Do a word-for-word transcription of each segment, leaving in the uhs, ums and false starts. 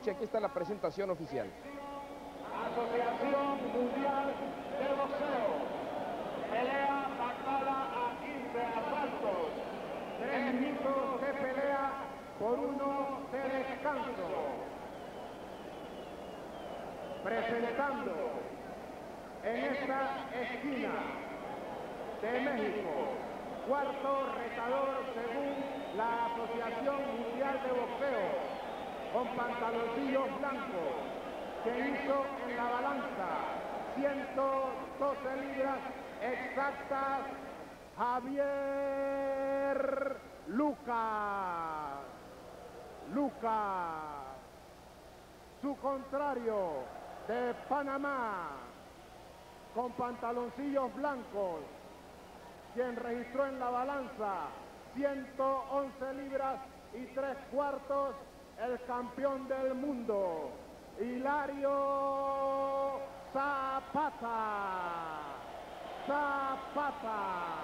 Y aquí está la presentación oficial. Asociación Mundial de Boxeo. Pelea pactada a quince asaltos. Tres minutos de pelea por uno de descanso. Presentando en esta esquina de México, cuarto retador según la Asociación Mundial de Boxeo, con pantaloncillos blancos, que hizo en la balanza ciento doce libras exactas, Javier Lucas. Lucas. Su contrario, de Panamá, con pantaloncillos blancos, quien registró en la balanza ciento once libras y tres cuartos, el campeón del mundo, Hilario Zapata. Zapata.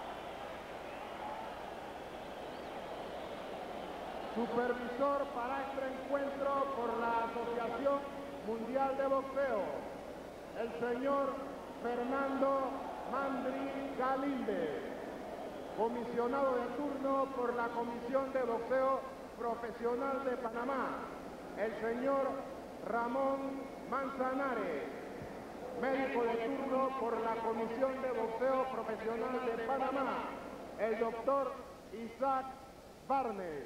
Supervisor para este encuentro por la Asociación Mundial de Boxeo, el señor Fernando Mandri Galinde. Comisionado de turno por la Comisión de Boxeo Profesional de Panamá, el señor Ramón Manzanares. Médico de turno por la Comisión de Boxeo Profesional de Panamá, el doctor Isaac Barnes.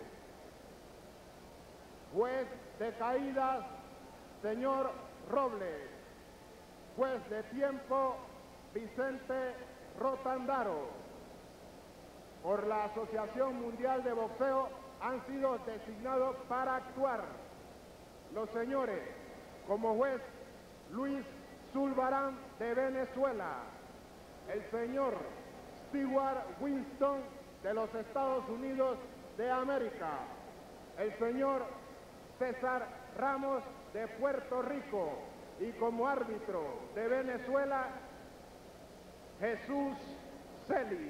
Juez de caídas, señor Robles. Juez de tiempo, Vicente Rotandaro. Por la Asociación Mundial de Boxeo han sido designados para actuar los señores, como juez, Luis Zulbarán de Venezuela, el señor Stewart Winston de los Estados Unidos de América, el señor César Ramos de Puerto Rico, y como árbitro de Venezuela, Jesús Celis.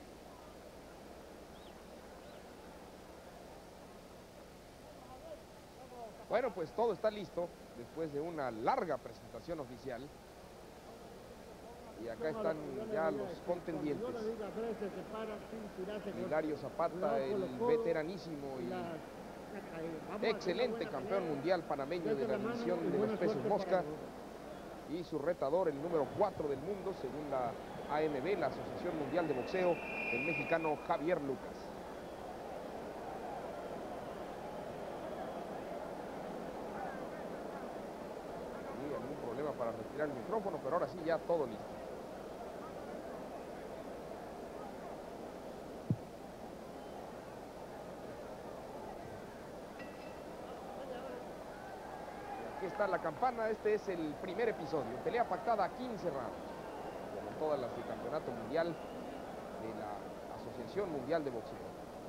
Bueno, pues todo está listo después de una larga presentación oficial. Y acá están ya los contendientes. Hilario Zapata, el veteranísimo y excelente campeón mundial panameño de la división de los pesos mosca. Y su retador, el número cuatro del mundo, según la A M B, la Asociación Mundial de Boxeo, el mexicano Javier Lucas. Para retirar el micrófono, pero ahora sí ya todo listo. Aquí está la campana. Este es el primer episodio, pelea pactada a quince rounds, como todas las del campeonato mundial de la Asociación Mundial de Boxeo.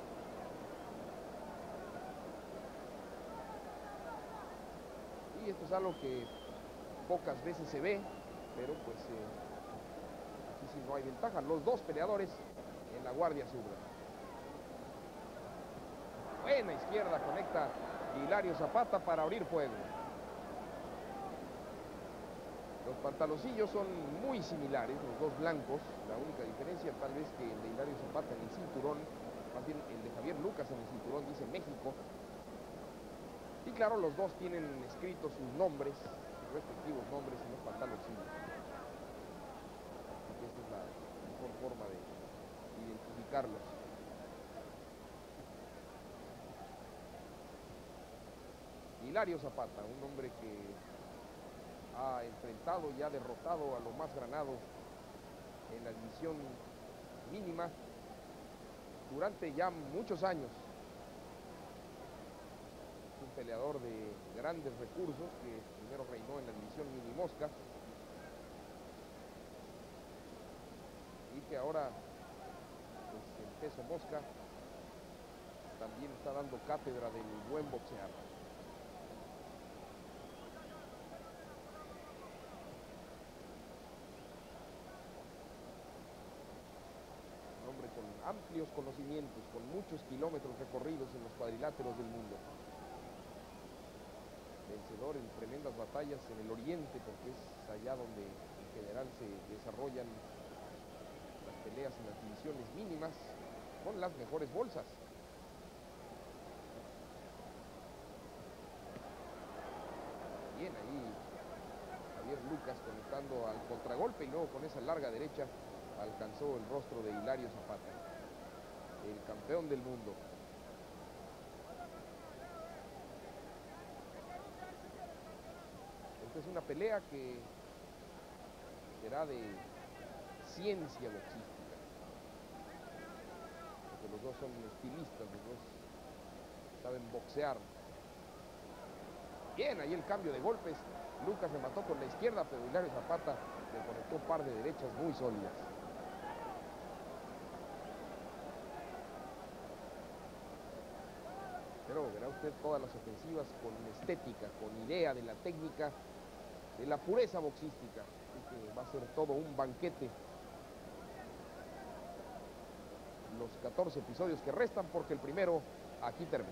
Y esto es algo que pocas veces se ve, pero pues eh, aquí sí no hay ventaja. Los dos peleadores en la guardia zurda. Buena izquierda conecta Hilario Zapata para abrir fuego. Los pantaloncillos son muy similares, los dos blancos. La única diferencia tal vez que el de Hilario Zapata en el cinturón, más bien el de Javier Lucas en el cinturón dice México. Y claro, los dos tienen escritos sus nombres, respectivos nombres en los pantaloncillos. Así que esta es la mejor forma de identificarlos. Hilario Zapata, un hombre que ha enfrentado y ha derrotado a lo más granado en la división mínima durante ya muchos años. Un peleador de grandes recursos que primero reinó en la división mini mosca y que ahora pues, en peso mosca también está dando cátedra del buen boxear. Un hombre con amplios conocimientos, con muchos kilómetros recorridos en los cuadriláteros del mundo. vencedor en tremendas batallas en el oriente, porque es allá donde en general se desarrollan las peleas en las divisiones mínimas con las mejores bolsas. Bien ahí Javier Lucas conectando al contragolpe y luego con esa larga derecha alcanzó el rostro de Hilario Zapata, el campeón del mundo. Esta es una pelea que será de ciencia boxística, porque los dos son estilistas, los dos saben boxear. Bien, ahí el cambio de golpes. Lucas remató con la izquierda, pero Hilario Zapata le conectó un par de derechas muy sólidas. Pero verá usted todas las ofensivas con estética, con idea de la técnica, de la pureza boxística. Así que va a ser todo un banquete. Los catorce episodios que restan, porque el primero aquí termina.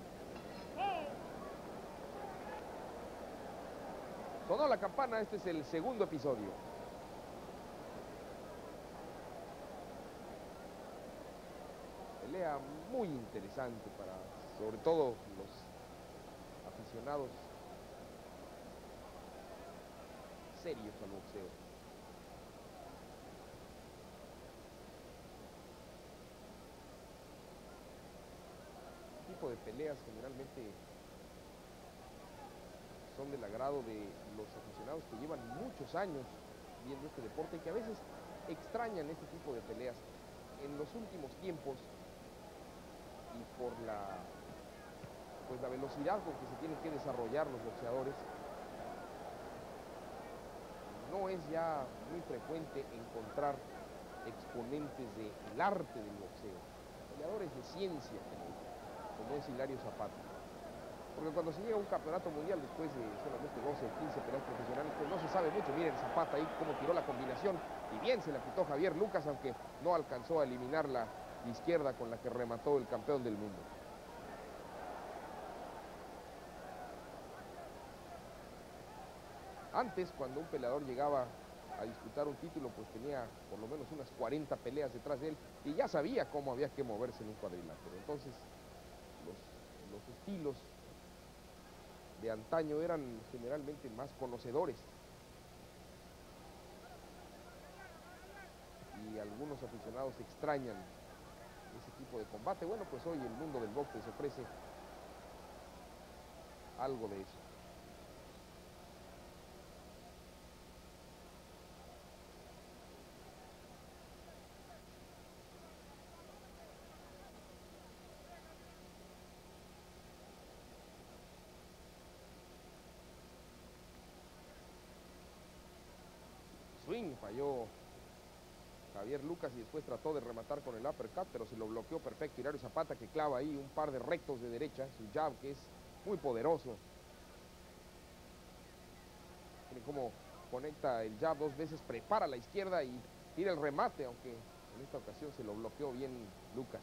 Sonó la campana, este es el segundo episodio. Pelea muy interesante para, sobre todo, los aficionados serios al boxeo. Este tipo de peleas generalmente son del agrado de los aficionados que llevan muchos años viendo este deporte y que a veces extrañan este tipo de peleas. En los últimos tiempos, y por la, pues la velocidad con que se tienen que desarrollar los boxeadores, no es ya muy frecuente encontrar exponentes del arte del boxeo, peleadores de ciencia como, como es Hilario Zapata. Porque cuando se llega a un campeonato mundial después de solamente doce o quince peleas profesionales, pues no se sabe mucho. Miren Zapata ahí cómo tiró la combinación y bien se la quitó Javier Lucas, aunque no alcanzó a eliminar la izquierda con la que remató el campeón del mundo. Antes, cuando un peleador llegaba a disputar un título, pues tenía por lo menos unas cuarenta peleas detrás de él y ya sabía cómo había que moverse en un cuadrilátero. Entonces, los, los estilos de antaño eran generalmente más conocedores. Y algunos aficionados extrañan ese tipo de combate. Bueno, pues hoy el mundo del box les ofrece algo de eso. Swing, falló Javier Lucas y después trató de rematar con el uppercut, pero se lo bloqueó perfecto Hilario Zapata, que clava ahí un par de rectos de derecha, su jab que es muy poderoso. Miren cómo conecta el jab dos veces, prepara la izquierda y tira el remate, aunque en esta ocasión se lo bloqueó bien Lucas.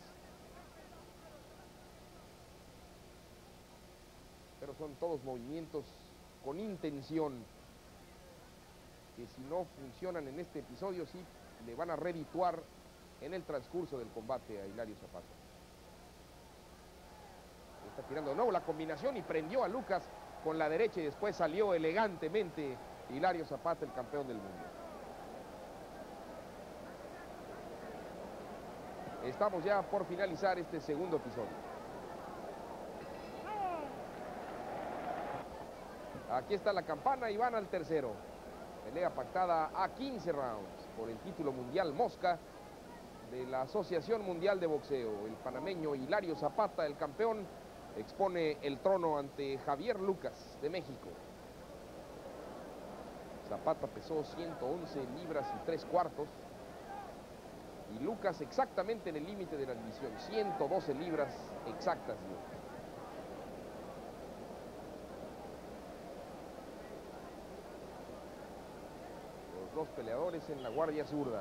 Pero son todos movimientos con intención, que si no funcionan en este episodio, sí le van a redituar en el transcurso del combate a Hilario Zapata. Está tirando de nuevo la combinación y prendió a Lucas con la derecha y después salió elegantemente Hilario Zapata, el campeón del mundo. Estamos ya por finalizar este segundo episodio. Aquí está la campana y van al tercero. Pelea pactada a quince rounds por el título mundial Mosca de la Asociación Mundial de Boxeo. El panameño Hilario Zapata, el campeón, expone el trono ante Javier Lucas de México. Zapata pesó ciento once libras y tres cuartos y Lucas exactamente en el límite de la división, ciento doce libras exactas. Los dos peleadores en la guardia zurda.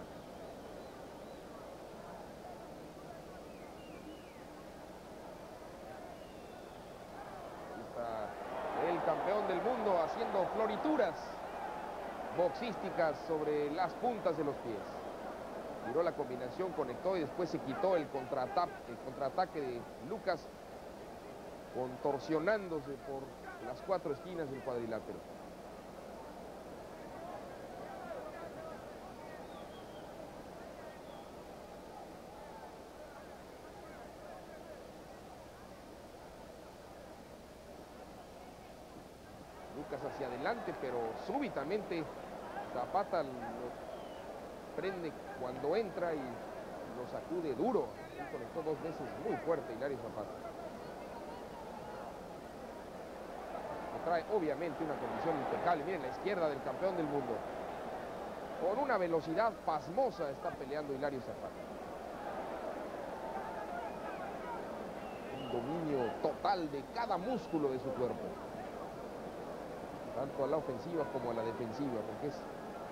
Ahí está el campeón del mundo, haciendo florituras boxísticas sobre las puntas de los pies. Tiró la combinación, conectó y después se quitó el contraataque, el contraataque de Lucas, contorsionándose por las cuatro esquinas del cuadrilátero. Lucas hacia adelante, pero súbitamente Zapata lo prende cuando entra y lo sacude duro. Él conectó dos veces muy fuerte Hilario Zapata. Que trae obviamente una condición impecable. Miren la izquierda del campeón del mundo. Con una velocidad pasmosa está peleando Hilario Zapata. Un dominio total de cada músculo de su cuerpo. Tanto a la ofensiva como a la defensiva, porque es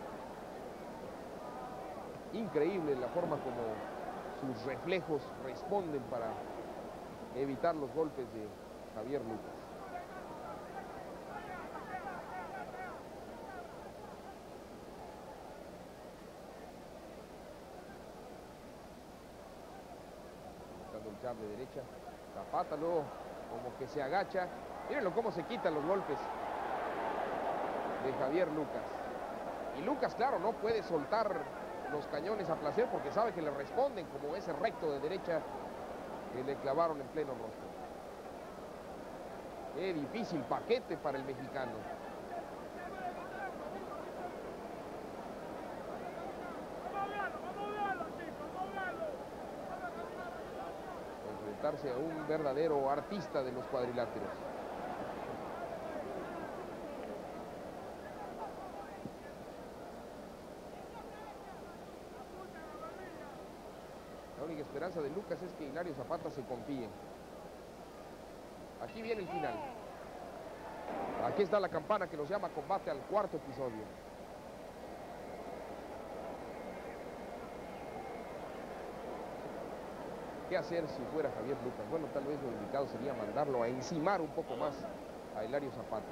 increíble la forma como sus reflejos responden para evitar los golpes de Javier Lucas. Buscando el jab de derecha. Zapata luego como que se agacha. Mírenlo cómo se quitan los golpes de Javier Lucas. Y Lucas, claro, no puede soltar los cañones a placer porque sabe que le responden, como ese recto de derecha que le clavaron en pleno rostro. Qué difícil paquete para el mexicano. Enfrentarse a un verdadero artista de los cuadriláteros. La única esperanza de Lucas es que Hilario Zapata se confíe. Aquí viene el final. Aquí está la campana que nos llama a combate al cuarto episodio. ¿Qué hacer si fuera Javier Lucas? Bueno, tal vez lo indicado sería mandarlo a encimar un poco más a Hilario Zapata.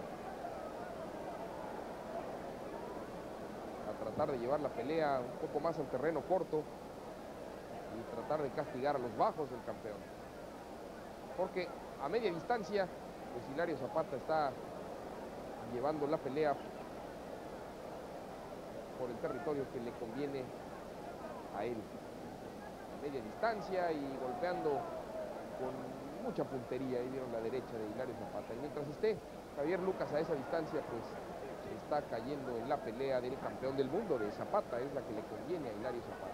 A tratar de llevar la pelea un poco más al terreno corto y tratar de castigar a los bajos del campeón. Porque a media distancia, pues Hilario Zapata está llevando la pelea por el territorio que le conviene a él. A media distancia y golpeando con mucha puntería. Ahí vieron la derecha de Hilario Zapata. Y mientras esté Javier Lucas a esa distancia, pues está cayendo en la pelea del campeón del mundo, de Zapata. Es la que le conviene a Hilario Zapata.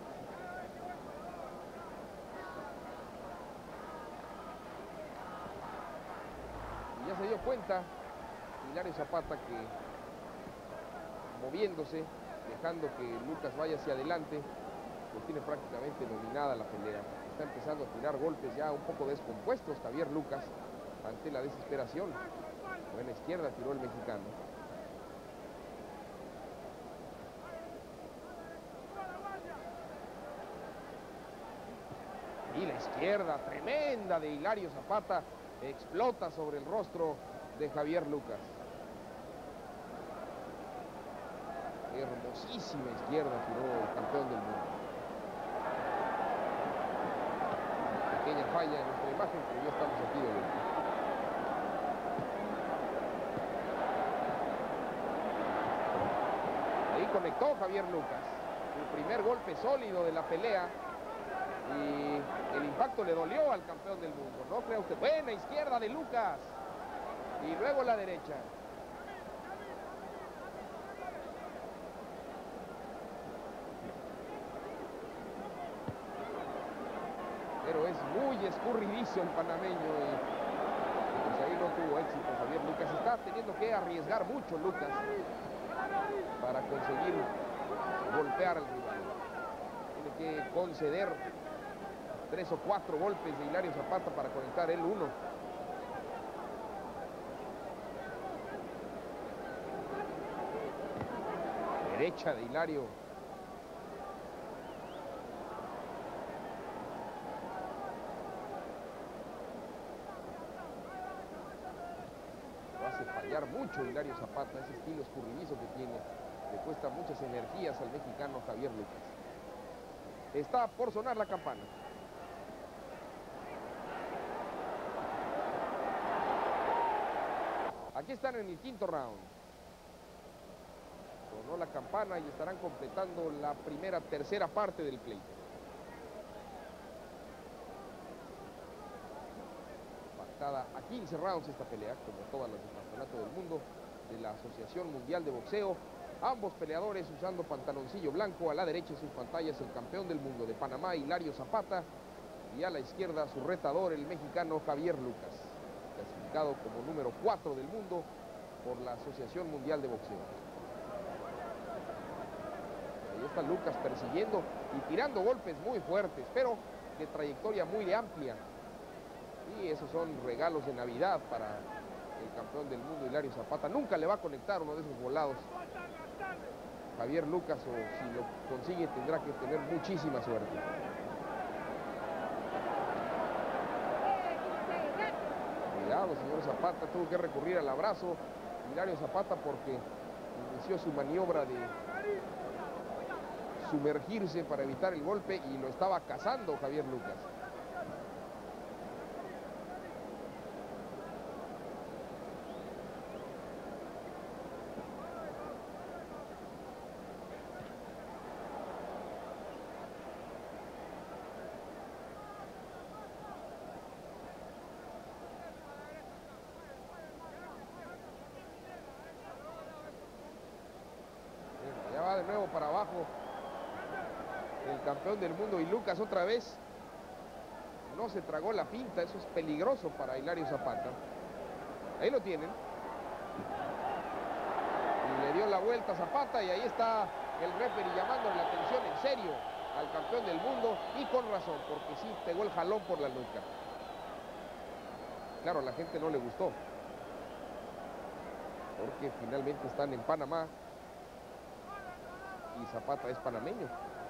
Ya se dio cuenta Hilario Zapata que moviéndose, dejando que Lucas vaya hacia adelante, pues tiene prácticamente dominada la pelea. Está empezando a tirar golpes ya un poco descompuestos Javier Lucas ante la desesperación. Buena izquierda tiró el mexicano. Y la izquierda tremenda de Hilario Zapata explota sobre el rostro de Javier Lucas. Hermosísima izquierda tiró el campeón del mundo. Pequeña falla en nuestra imagen, pero ya estamos aquí de vuelta. Ahí conectó Javier Lucas. Su primer golpe sólido de la pelea. Y el impacto le dolió al campeón del mundo. No crea usted. Buena izquierda de Lucas. Y luego la derecha. Pero es muy escurridizo el panameño. Y pues ahí no tuvo éxito Javier Lucas. Está teniendo que arriesgar mucho Lucas para conseguir golpear al rival. Tiene que conceder tres o cuatro golpes de Hilario Zapata para conectar el uno. Derecha de Hilario. Lo hace fallar. pegar mucho Hilario Zapata, ese estilo escurridizo que tiene. Le cuesta muchas energías al mexicano Javier Lucas. Está por sonar la campana. Aquí están en el quinto round. Sonó la campana y estarán completando la primera, tercera parte del pleito. Pactada a quince rounds esta pelea, como todas las del campeonato del mundo de la Asociación Mundial de Boxeo. Ambos peleadores usando pantaloncillo blanco. A la derecha en sus pantallas el campeón del mundo de Panamá, Hilario Zapata. Y a la izquierda su retador, el mexicano Javier Lucas, clasificado como número cuatro del mundo por la Asociación Mundial de Boxeo. Ahí está Lucas persiguiendo y tirando golpes muy fuertes, pero de trayectoria muy amplia. Y esos son regalos de Navidad para el campeón del mundo, Hilario Zapata. Nunca le va a conectar uno de esos volados Javier Lucas, o si lo consigue tendrá que tener muchísima suerte. Cuidado, señor Zapata, tuvo que recurrir al abrazo Hilario Zapata porque inició su maniobra de sumergirse para evitar el golpe y lo estaba cazando Javier Lucas. De nuevo para abajo el campeón del mundo, y Lucas otra vez no se tragó la pinta. Eso es peligroso para Hilario Zapata. Ahí lo tienen y le dio la vuelta a Zapata, y ahí está el referee llamándole la atención en serio al campeón del mundo, y con razón, porque sí pegó el jalón por la nuca. Claro, a la gente no le gustó porque finalmente están en Panamá y Zapata es panameño.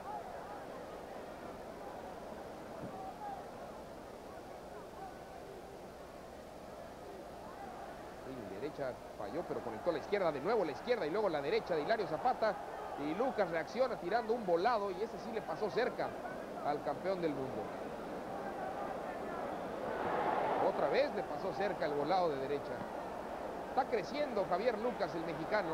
Y derecha falló, pero conectó la izquierda, de nuevo la izquierda y luego la derecha de Hilario Zapata. Y Lucas reacciona tirando un volado, y ese sí le pasó cerca al campeón del mundo. Otra vez le pasó cerca el volado de derecha. Está creciendo Javier Lucas, el mexicano.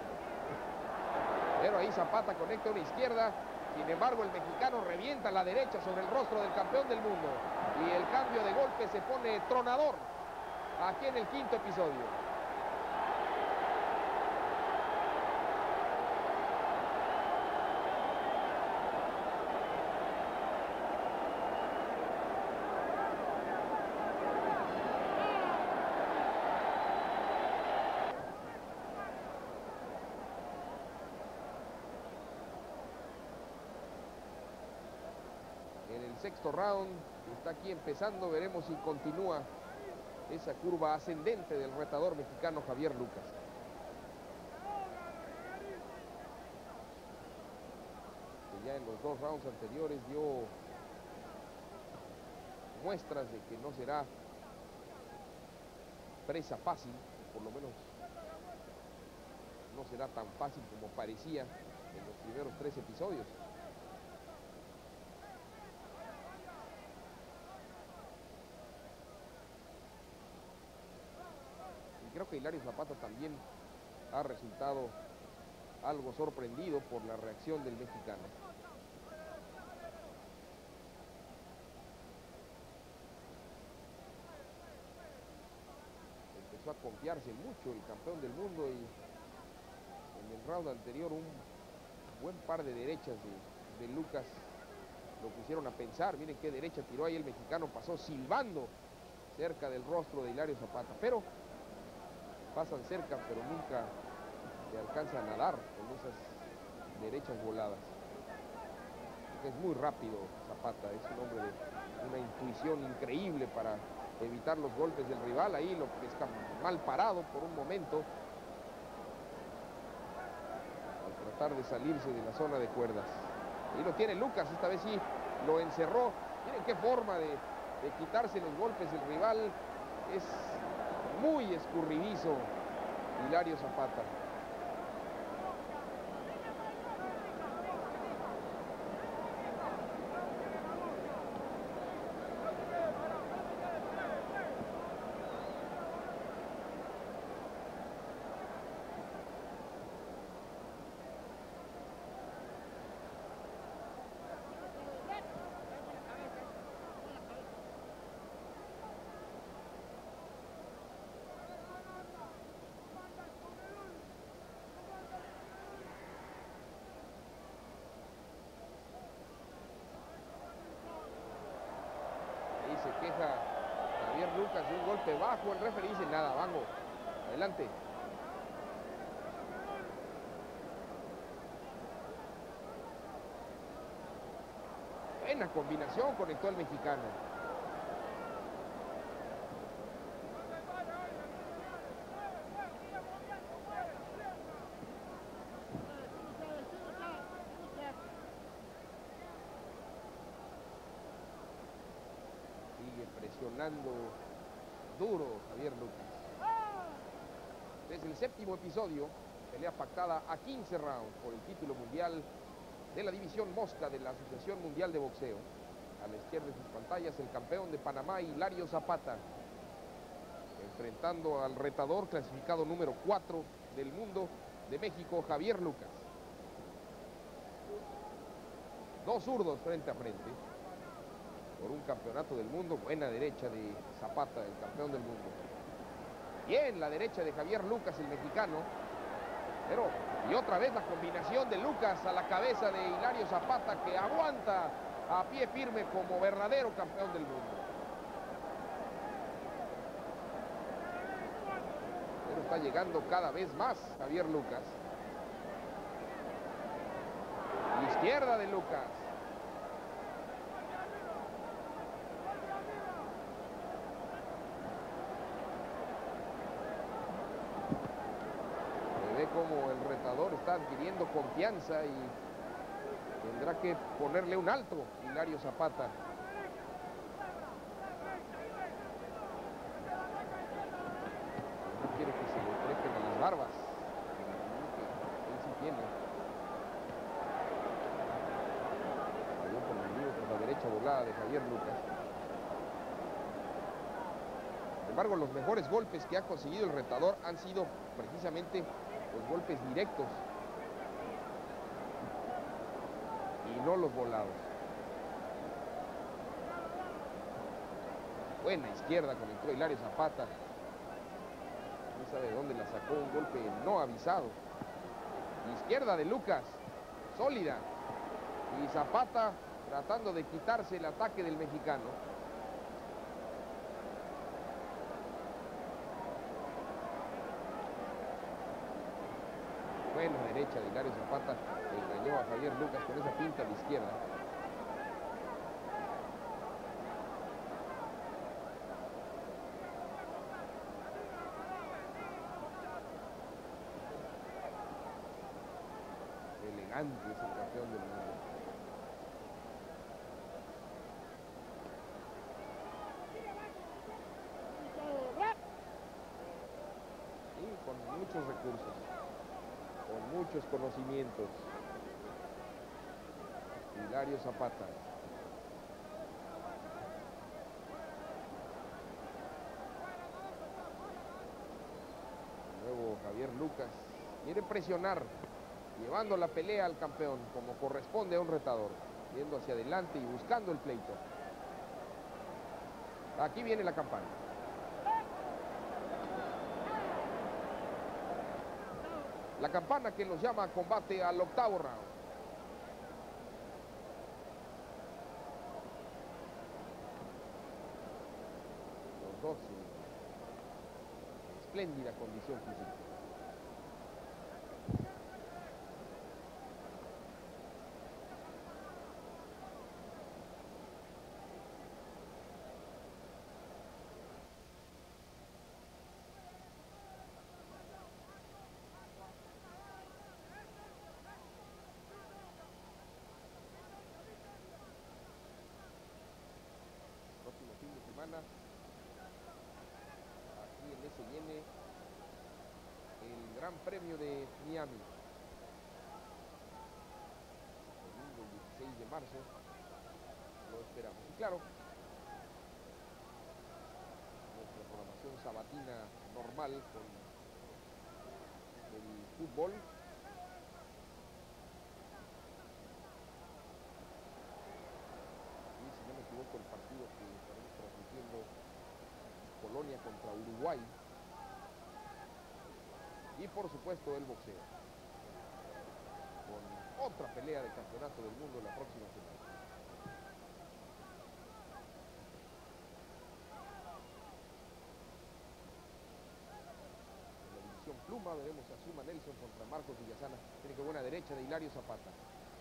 Pero ahí Zapata conecta una izquierda. Sin embargo, el mexicano revienta la derecha sobre el rostro del campeón del mundo. Y el cambio de golpe se pone tronador aquí en el quinto episodio. Sexto round está aquí empezando. Veremos si continúa esa curva ascendente del retador mexicano Javier Lucas. Que ya en los dos rounds anteriores dio muestras de que no será presa fácil, por lo menos no será tan fácil como parecía en los primeros tres episodios. Creo que Hilario Zapata también ha resultado algo sorprendido por la reacción del mexicano. Empezó a confiarse mucho el campeón del mundo, y en el round anterior un buen par de derechas de, de Lucas lo pusieron a pensar. Miren qué derecha tiró ahí el mexicano, pasó silbando cerca del rostro de Hilario Zapata, pero pasan cerca, pero nunca se alcanza a nadar con esas derechas voladas. Es muy rápido Zapata, es un hombre de una intuición increíble para evitar los golpes del rival. Ahí lo pesca mal parado por un momento al tratar de salirse de la zona de cuerdas. Ahí lo tiene Lucas, esta vez sí lo encerró. Miren qué forma de, de quitarse los golpes del rival. Es muy escurridizo Hilario Zapata. Se queja Javier Lucas de un golpe bajo. El referee dice nada, Vango, adelante. Buena combinación conectó el mexicano. Presionando duro Javier Lucas. Desde el séptimo episodio, pelea pactada a quince rounds por el título mundial de la división mosca de la Asociación Mundial de Boxeo. A la izquierda de sus pantallas, el campeón de Panamá, Hilario Zapata, enfrentando al retador clasificado número cuatro del mundo de México, Javier Lucas. Dos zurdos frente a frente por un campeonato del mundo. Buena derecha de Zapata, el campeón del mundo. Bien, la derecha de Javier Lucas, el mexicano. Pero, y otra vez la combinación de Lucas a la cabeza de Hilario Zapata, que aguanta a pie firme como verdadero campeón del mundo. Pero está llegando cada vez más Javier Lucas. Izquierda de Lucas. Como el retador está adquiriendo confianza y tendrá que ponerle un alto Hilario Zapata. No quiere que se le trepen a las barbas. Él sí tiene. Salió por el medio por la derecha doblada de Javier Lucas. Sin embargo, los mejores golpes que ha conseguido el retador han sido precisamente los golpes directos y no los volados. Buena izquierda conectó Hilario Zapata. No sabe de dónde la sacó, un golpe no avisado. Izquierda de Lucas, sólida. Y Zapata tratando de quitarse el ataque del mexicano. Buena derecha de Hilario Zapata, engañó a Javier Lucas con esa pinta de izquierda. Elegante es el campeón del mundo. Y con muchos recursos, con muchos conocimientos. Hilario Zapata. De nuevo Javier Lucas quiere presionar, llevando la pelea al campeón como corresponde a un retador, yendo hacia adelante y buscando el pleito. Aquí viene la campana. La campana que nos llama a combate al octavo round. Los dos en espléndida condición física. Próximo fin de semana, aquí en S N, Gran Premio de Miami. Domingo dieciséis de marzo. Lo esperamos. Y claro, nuestra programación sabatina normal con el fútbol. Y si no me equivoco, el partido que estaremos transmitiendo, Polonia contra Uruguay. Y por supuesto el boxeo, con otra pelea de campeonato del mundo la próxima semana. En la división pluma veremos a Suma Nelson contra Marcos Villasana. Tiene que buena derecha de Hilario Zapata.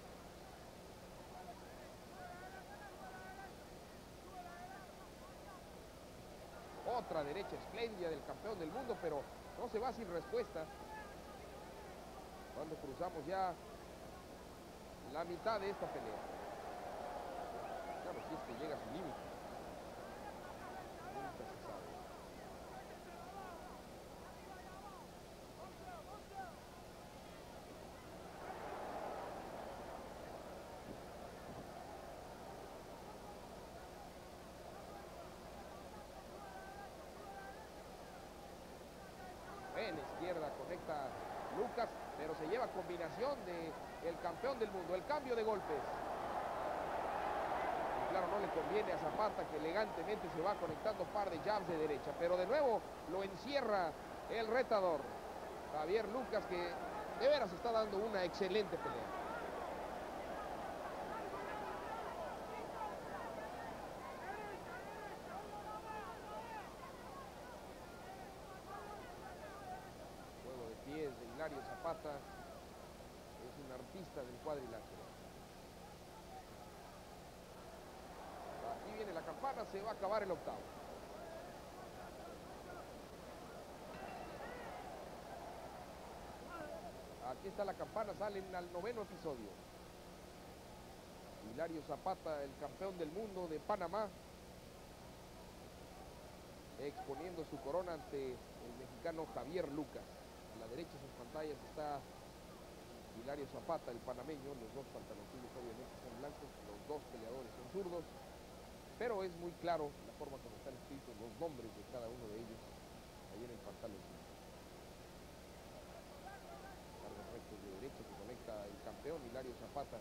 Otra derecha espléndida del campeón del mundo, pero no se va sin respuesta. Cuando cruzamos ya la mitad de esta pelea. Claro, si es que llega a su límite. Nunca se sabe. En izquierda conecta Lucas, pero se lleva combinación de el campeón del mundo. El cambio de golpes. Y claro, no le conviene a Zapata, que elegantemente se va conectando par de jabs de derecha. Pero de nuevo lo encierra el retador. Javier Lucas, que de veras está dando una excelente pelea. Juego de pies de Hilario Zapata. Es un artista del cuadrilátero. Aquí viene la campana, se va a acabar el octavo. Aquí está la campana, salen al noveno episodio. Hilario Zapata, el campeón del mundo de Panamá, exponiendo su corona ante el mexicano Javier Lucas. A la derecha de sus pantallas está Hilario Zapata, el panameño. Los dos pantaloncillos obviamente son blancos, los dos peleadores son zurdos, pero es muy claro la forma como están escritos los nombres de cada uno de ellos ahí en el pantaloncillo. Cargos rectos de derecha que conecta el campeón Hilario Zapata.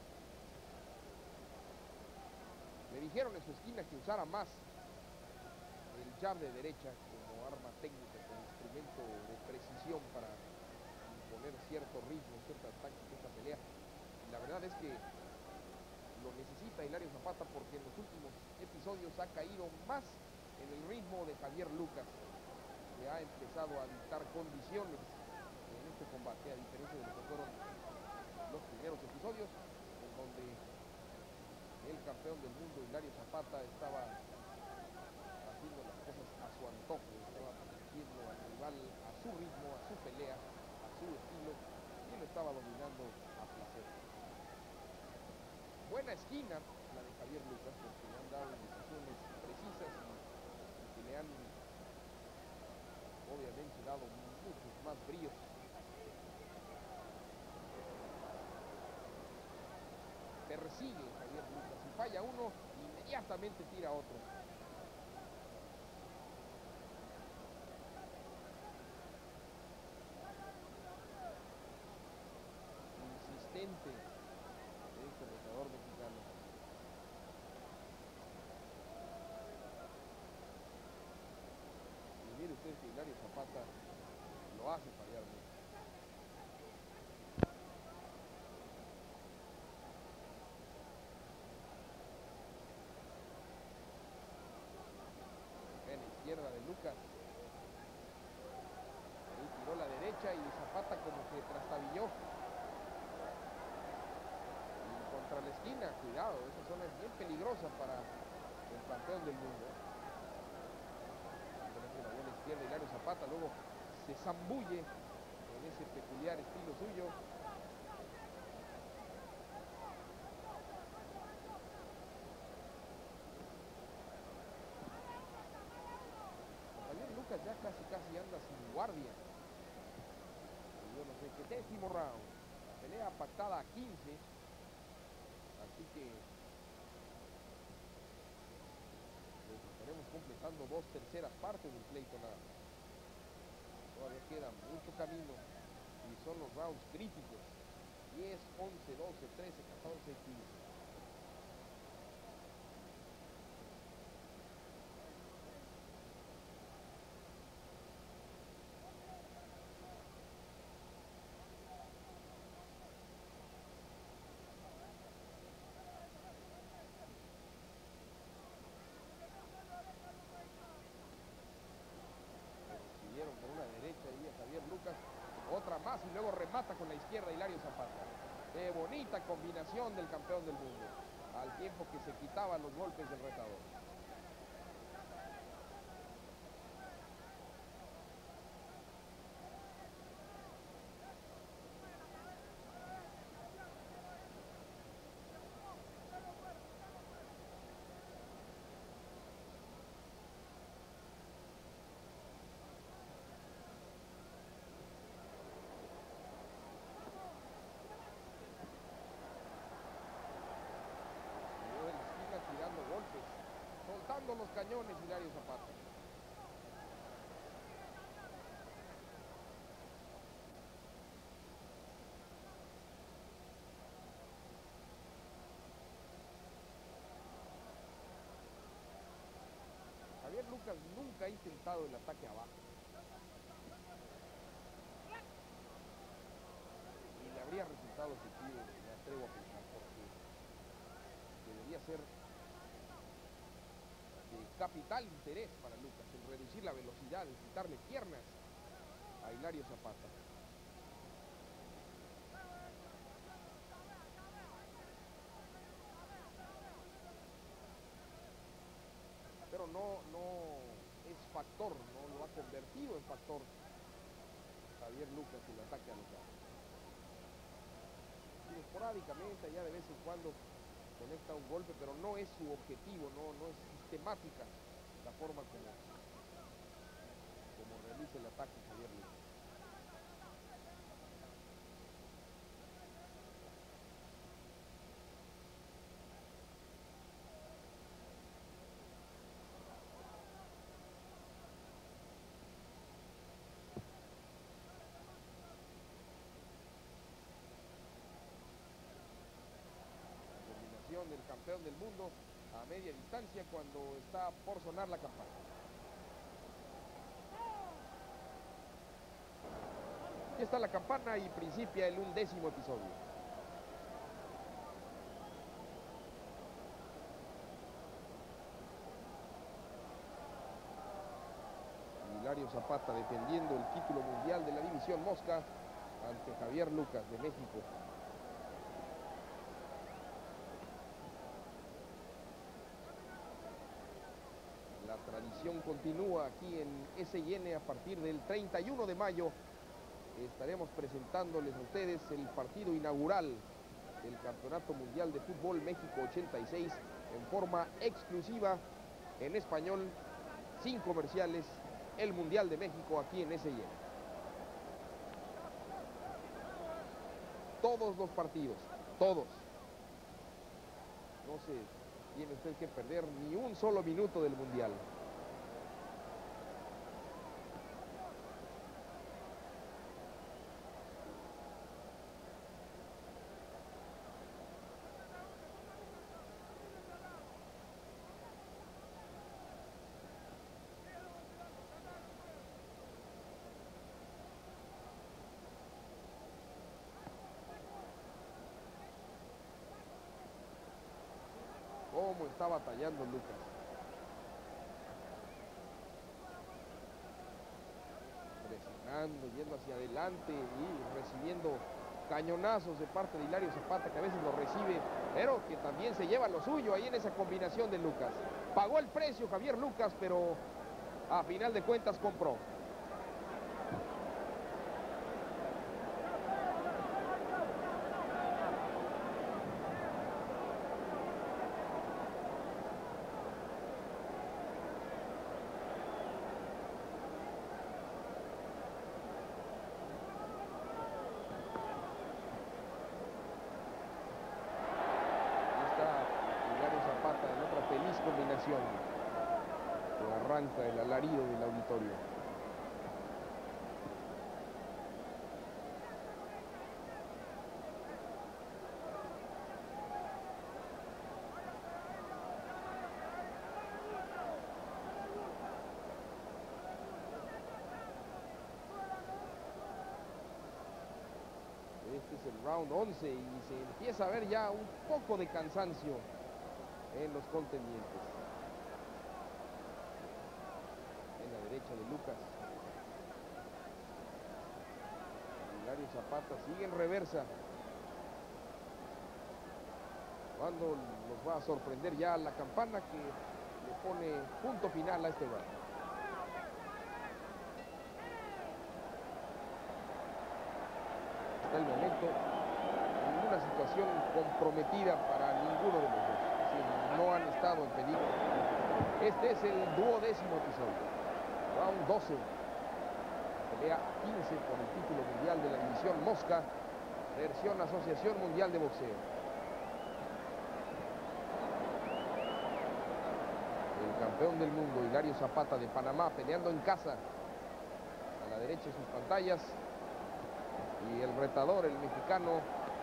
Le dijeron en su esquina que usara más el jab de derecha como arma técnica, como instrumento de precisión para imponer cierto ritmo, cierta táctica esta pelea. Y la verdad es que lo necesita Hilario Zapata, porque en los últimos episodios ha caído más en el ritmo de Javier Lucas, que ha empezado a dictar condiciones en este combate, a diferencia de lo que fueron los primeros episodios, en donde el campeón del mundo Hilario Zapata estaba haciendo las cosas a su antojo, estaba dirigiendo al rival a su ritmo, a su pelea, a su estilo, y lo estaba dominando a placer. Buena esquina la de Javier Lucas, porque le han dado decisiones precisas y que le han obviamente dado muchos más bríos. Persigue Javier Lucas, si falla uno, inmediatamente tira otro. Insistente este retador mexicano. Y mire usted que Hilario Zapata lo hace fallar mucho. En la izquierda de Lucas. Ahí tiró la derecha y Zapata como que trastabilló. Contra la esquina, cuidado, esa zona es bien peligrosa para el campeón del mundo. Una buena izquierda Hilario Zapata, luego se zambulle en ese peculiar estilo suyo. Javier Lucas ya casi casi anda sin guardia. décimo round. La pelea pactada a quince. Así que pues, estaremos completando dos terceras partes del pleito nada más. Todavía queda mucho camino y son los rounds críticos. diez, once, doce, trece, catorce y quince. Con una derecha ahí a Javier Lucas, otra más y luego remata con la izquierda Hilario Zapata. Qué bonita combinación del campeón del mundo, al tiempo que se quitaban los golpes del retador. Tirando golpes, soltando los cañones Hilario Zapata. Javier Lucas nunca ha intentado el ataque abajo. Y le habría resultado efectivo, me atrevo a pensar, porque debería ser de capital interés para Lucas el reducir la velocidad, el quitarle piernas a Hilario Zapata. Pero no, no es factor, no lo ha convertido en factor Javier Lucas el ataque a Lucas. Y esporádicamente, allá de vez en cuando conecta un golpe, pero no es su objetivo, no, no es sistemática la forma como, como realiza el ataque Javier Lucas. Del campeón del mundo a media distancia cuando está por sonar la campana. Aquí está la campana y principia el undécimo episodio. Hilario Zapata defendiendo el título mundial de la división mosca ante Javier Lucas de México. La tradición continúa aquí en S I N a partir del treinta y uno de mayo. Estaremos presentándoles a ustedes el partido inaugural del Campeonato Mundial de Fútbol México ochenta y seis en forma exclusiva en español, sin comerciales, el Mundial de México aquí en S I N. Todos los partidos, todos. No se tiene usted que perder ni un solo minuto del Mundial. Cómo está batallando Lucas. Presionando, yendo hacia adelante y recibiendo cañonazos de parte de Hilario Zapata, que a veces lo recibe, pero que también se lleva lo suyo ahí en esa combinación de Lucas. Pagó el precio Javier Lucas, pero a final de cuentas compró. emoción que arranca el alarido del auditorio. Este es el round once y se empieza a ver ya un poco de cansancio en los contendientes. En la derecha de Lucas. Hilario Zapata sigue en reversa. ¿Cuándo nos va a sorprender ya la campana que le pone punto final a este round? Hasta el momento, ninguna situación comprometida para ninguno de los dos. Es decir, no han estado en peligro. Este es el duodécimo episodio. Round doce. Pelea quince por el título mundial de la división Mosca, versión Asociación Mundial de Boxeo. El campeón del mundo, Hilario Zapata de Panamá, peleando en casa. A la derecha de sus pantallas. Y el retador, el mexicano,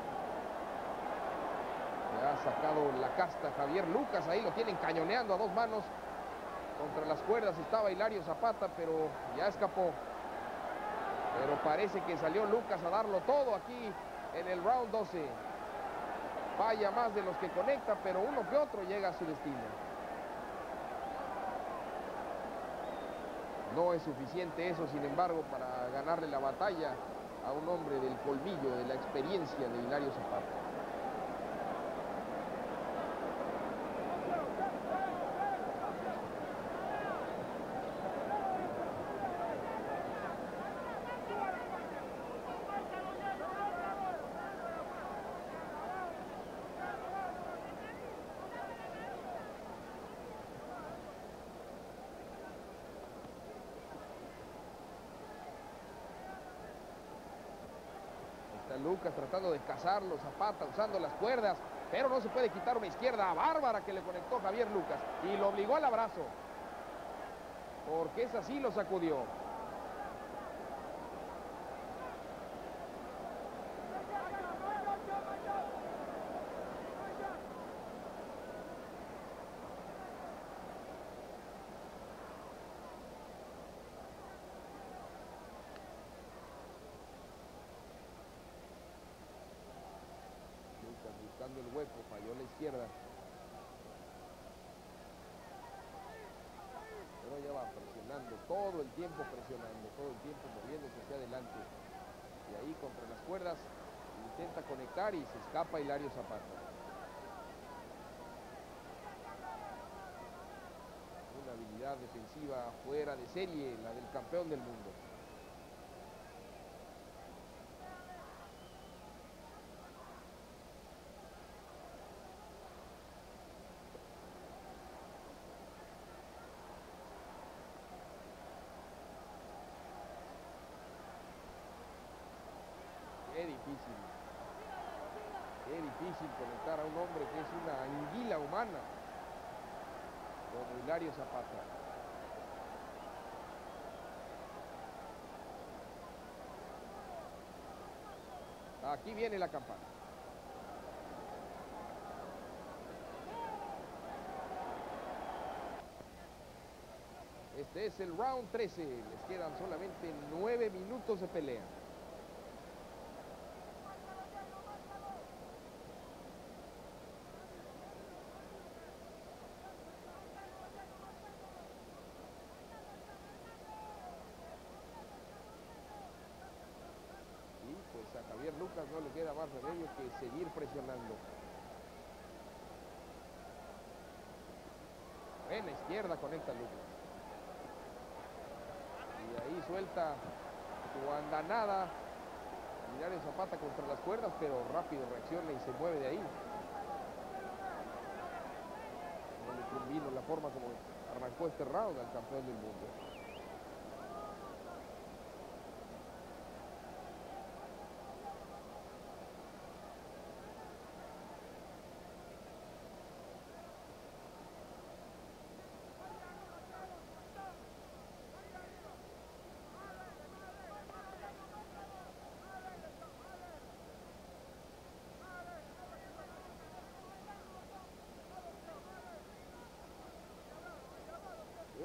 que ha sacado la casta, Javier Lucas. Ahí lo tienen cañoneando a dos manos. Contra las cuerdas estaba Hilario Zapata, pero ya escapó. Pero parece que salió Lucas a darlo todo aquí en el round doce. Falla más de los que conecta, pero uno que otro llega a su destino. No es suficiente eso, sin embargo, para ganarle la batalla a un hombre del colmillo, de la experiencia de Hilario Zapata. Lucas tratando de cazarlo, Zapata usando las cuerdas, pero no se puede quitar una izquierda bárbara que le conectó Javier Lucas y lo obligó al abrazo, porque esa sí lo sacudió. Buscando el hueco, falló la izquierda. Pero ya va presionando, todo el tiempo presionando, todo el tiempo moviéndose hacia adelante. Y ahí contra las cuerdas intenta conectar y se escapa Hilario Zapata. Una habilidad defensiva fuera de serie, la del campeón del mundo. Qué difícil, qué difícil conectar a un hombre que es una anguila humana como Hilario Zapata. Aquí viene la campana. Este es el round trece, les quedan solamente nueve minutos de pelea. A Javier Lucas no le queda más remedio que seguir presionando. En la izquierda conecta Lucas. Y ahí suelta su andanada. Hilario Zapata contra las cuerdas, pero rápido reacciona y se mueve de ahí. No le convino la forma como arrancó este round al campeón del mundo.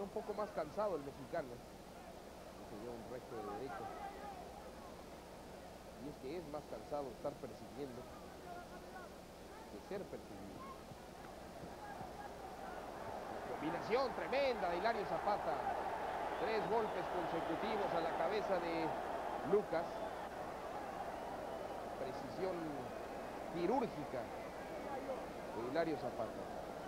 un poco más cansado el mexicano. Se dio un recto de derecha. Y es que es más cansado estar persiguiendo que ser perseguido. Combinación tremenda de Hilario Zapata. Tres golpes consecutivos a la cabeza de Lucas. Precisión quirúrgica de Hilario Zapata.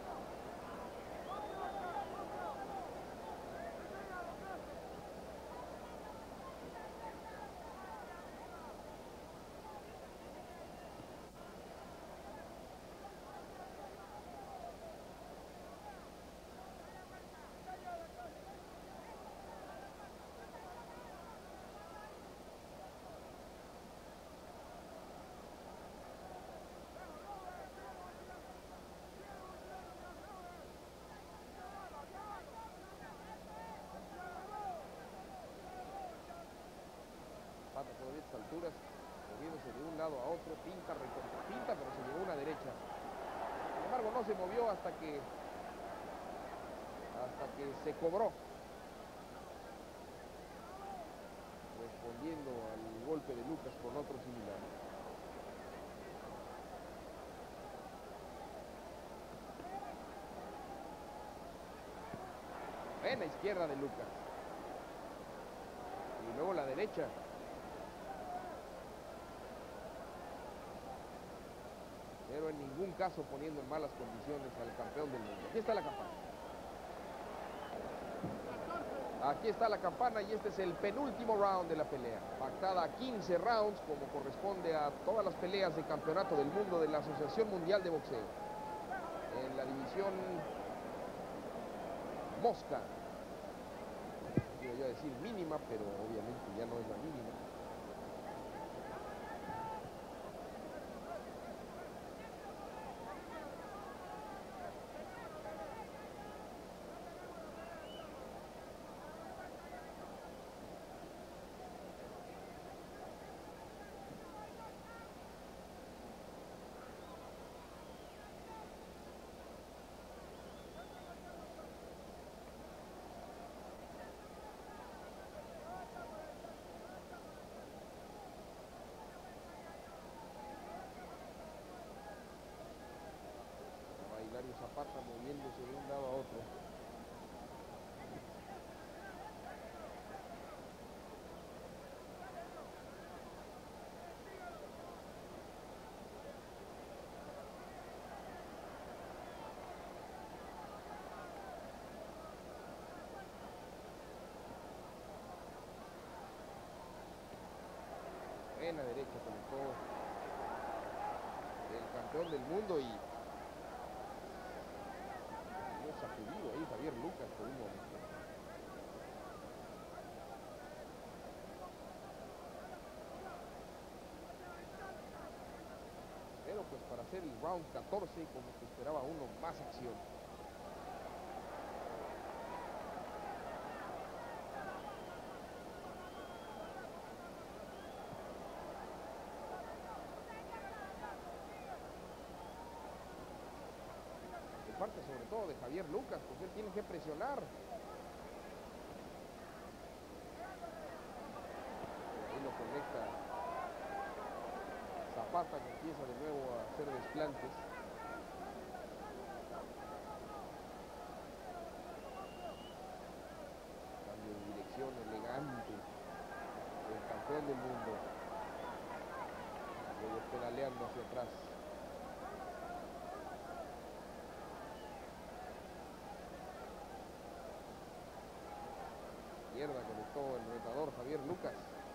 Todavía a estas alturas, moviéndose de un lado a otro, pinta, recontra pinta, pero se llevó una derecha. Sin embargo, no se movió hasta que hasta que se cobró, respondiendo al golpe de Lucas con otro similar. En la izquierda de Lucas y luego la derecha. Pero en ningún caso poniendo en malas condiciones al campeón del mundo. Aquí está la campana. Aquí está la campana y este es el penúltimo round de la pelea. Pactada a quince rounds, como corresponde a todas las peleas de campeonato del mundo de la Asociación Mundial de Boxeo. En la división mosca. Iba yo a decir mínima, pero obviamente ya no es la mínima. Hilario Zapata moviéndose de un lado a otro. En la derecha conectó el campeón del mundo y sacudido ahí Javier Lucas por un momento. Pero pues para hacer el round catorce como que esperaba uno más acción. Parte sobre todo de Javier Lucas, pues él tiene que presionar. Ahí lo conecta Zapata, que empieza de nuevo a hacer desplantes. Cambio de dirección elegante del campeón del mundo. Luego pedaleando hacia atrás. Izquierda conectó el retador Javier Lucas.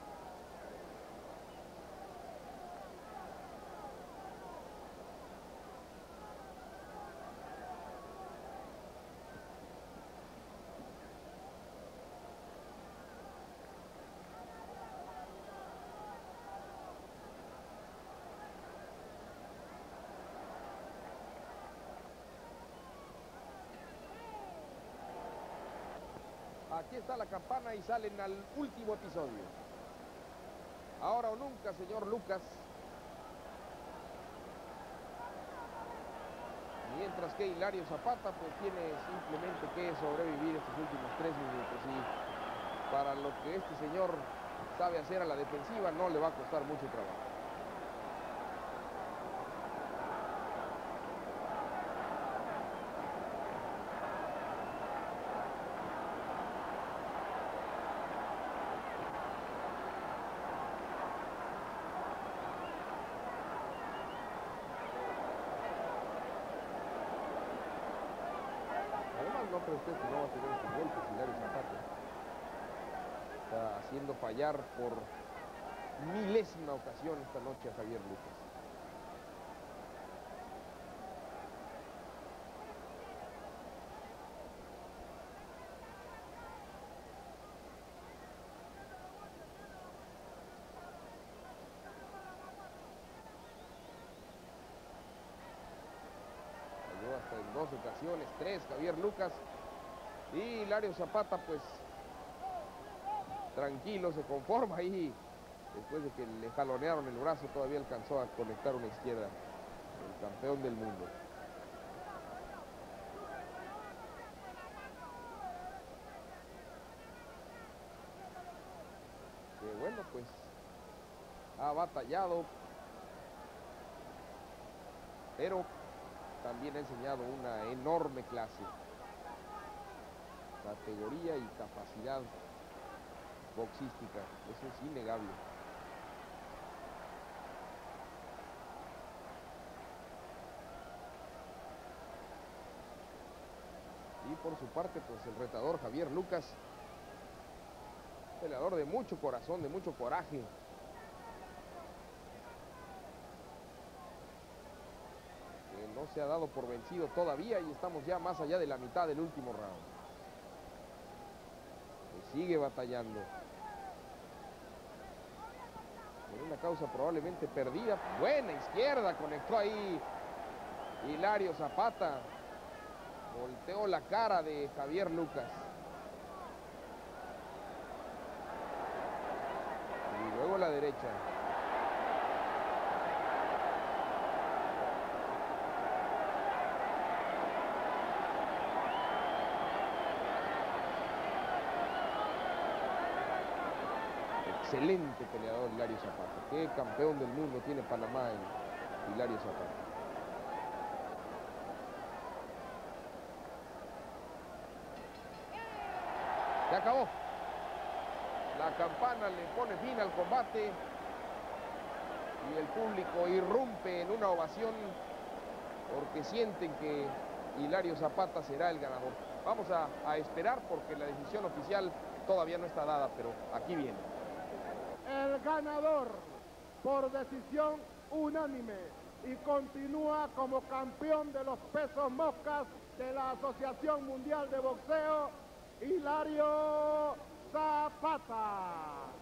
Aquí está la campana y salen al último episodio. Ahora o nunca, señor Lucas. Mientras que Hilario Zapata pues tiene simplemente que sobrevivir estos últimos tres minutos. Y para lo que este señor sabe hacer a la defensiva, no le va a costar mucho trabajo. No creo usted que no va a tener estos golpes Hilario Zapata. Está haciendo fallar por milésima ocasión esta noche a Javier Lucas. Falló hasta en dos ocasiones, tres Javier Lucas. Y Hilario Zapata pues tranquilo, se conforma ahí. Después de que le jalonearon el brazo, todavía alcanzó a conectar una izquierda. El campeón del mundo. Que bueno, pues ha batallado, pero también ha enseñado una enorme clase, categoría y capacidad boxística. Eso es innegable. Y por su parte, pues el retador Javier Lucas, peleador de mucho corazón, de mucho coraje. Que no se ha dado por vencido todavía y estamos ya más allá de la mitad del último round. Que sigue batallando. Por una causa probablemente perdida. Buena izquierda, conectó ahí Hilario Zapata. Volteó la cara de Javier Lucas. Y luego la derecha. Excelente peleador Hilario Zapata. Qué campeón del mundo tiene Panamá en Hilario Zapata. Se acabó. La campana le pone fin al combate y el público irrumpe en una ovación porque sienten que Hilario Zapata será el ganador. Vamos a, a esperar porque la decisión oficial todavía no está dada, pero aquí viene. El ganador por decisión unánime y continúa como campeón de los pesos moscas de la Asociación Mundial de Boxeo, Hilario Zapata.